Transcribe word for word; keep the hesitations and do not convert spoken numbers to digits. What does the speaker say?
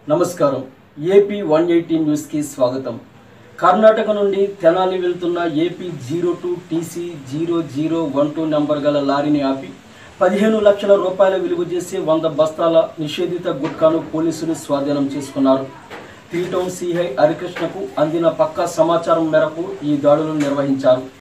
నమస్కారం. AP one eighty news కి స్వాగతం. కర్ణాటక నుండి తెనాలి వెళ్తున్న AP zero two TC zero zero one two number గల లారీని ఆపి పదిహేను లక్షల రూపాయల విలువ చేసే వంద బస్తాల నిషేధిత గుట్కాను పోలీసులు స్వాధీనం చేసుకున్నారు. త్రీ టౌన్ సిఐ హరికృష్ణకు అందిన పక్కా సమాచారం మేరకు ఈ దాడులు నిర్వహించారు.